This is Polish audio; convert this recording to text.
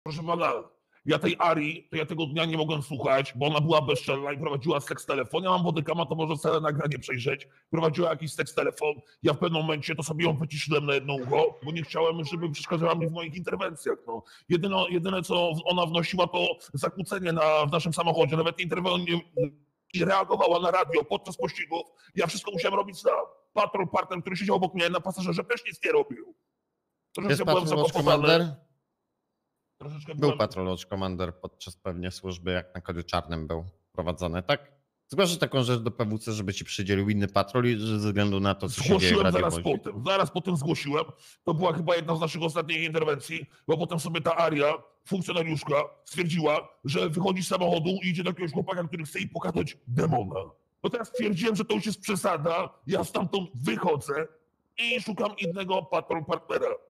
Proszę pana, ja tej Arii, to ja tego dnia nie mogłem słuchać, bo ona była bezczelna i prowadziła seks telefon. Ja mam bodykama, to może całe nagranie przejrzeć. Prowadziła jakiś seks telefon. Ja w pewnym momencie to sobie ją wyciszyłem na jedno ucho, bo nie chciałem, żeby przeszkadzała mi w moich interwencjach. No. Jedyne co ona wnosiła, to zakłócenie w naszym samochodzie. Nawet nie reagowała na radio podczas pościgów. Ja wszystko musiałem robić sam. Partner, który siedział obok mnie na pasażerze, też nic nie robił. Jest Patrol Watch Commander? Troszeczkę Był byłem... Patrol Watch Commander podczas pewnie służby, jak na kodzie czarnym był prowadzony, tak? Zgłaszaj taką rzecz do PWC, żeby ci przydzielił inny patrol i ze względu na to, co się dzieje w radiowozie. Zaraz potem zgłosiłem. To była chyba jedna z naszych ostatnich interwencji, bo potem sobie ta Aria, funkcjonariuszka, stwierdziła, że wychodzi z samochodu i idzie do jakiegoś chłopaka, który chce jej pokazać demona. No teraz stwierdziłem, że to już jest przesada, ja stamtąd wychodzę i szukam innego patrol partnera.